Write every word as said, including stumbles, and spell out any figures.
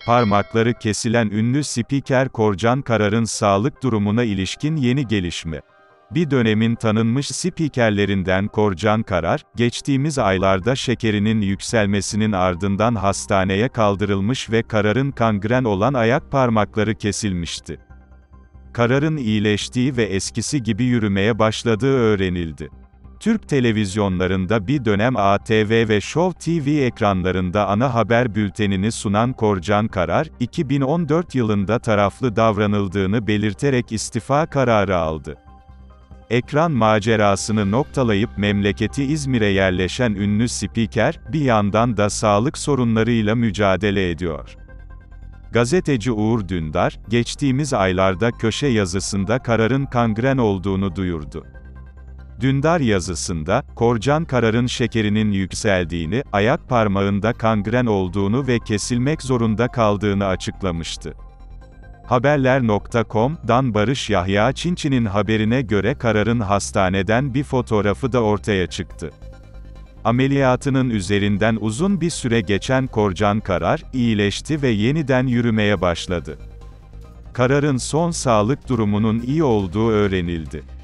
Parmakları kesilen ünlü spiker Korcan Karar'ın sağlık durumuna ilişkin yeni gelişme. Bir dönemin tanınmış spikerlerinden Korcan Karar, geçtiğimiz aylarda şekerinin yükselmesinin ardından hastaneye kaldırılmış ve Karar'ın kangren olan ayak parmakları kesilmişti. Karar'ın iyileştiği ve eskisi gibi yürümeye başladığı öğrenildi. Türk televizyonlarında bir dönem A T V ve Show T V ekranlarında ana haber bültenini sunan Korcan Karar, iki bin on dört yılında taraflı davranıldığını belirterek istifa kararı aldı. Ekran macerasını noktalayıp memleketi İzmir'e yerleşen ünlü spiker, bir yandan da sağlık sorunlarıyla mücadele ediyor. Gazeteci Uğur Dündar, geçtiğimiz aylarda köşe yazısında Karar'ın kangren olduğunu duyurdu. Dündar yazısında, Korcan Karar'ın şekerinin yükseldiğini, ayak parmağında kangren olduğunu ve kesilmek zorunda kaldığını açıklamıştı. Haberler nokta com'dan Barış Yahya Çinçin'in haberine göre Karar'ın hastaneden bir fotoğrafı da ortaya çıktı. Ameliyatının üzerinden uzun bir süre geçen Korcan Karar, iyileşti ve yeniden yürümeye başladı. Karar'ın son sağlık durumunun iyi olduğu öğrenildi.